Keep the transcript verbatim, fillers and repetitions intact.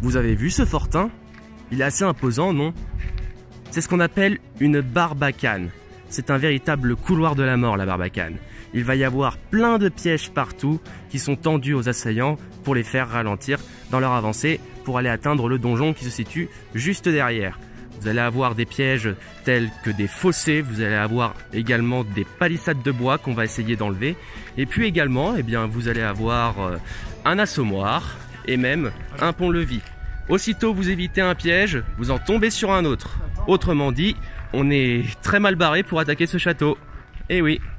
Vous avez vu ce fortin? Il est assez imposant, non? C'est ce qu'on appelle une barbacane. C'est un véritable couloir de la mort, la barbacane. Il va y avoir plein de pièges partout qui sont tendus aux assaillants pour les faire ralentir dans leur avancée pour aller atteindre le donjon qui se situe juste derrière. Vous allez avoir des pièges tels que des fossés, vous allez avoir également des palissades de bois qu'on va essayer d'enlever. Et puis également, eh bien, vous allez avoir un assommoir et même un pont-levis. Aussitôt vous évitez un piège, vous en tombez sur un autre. Autrement dit, on est très mal barré pour attaquer ce château. Eh oui.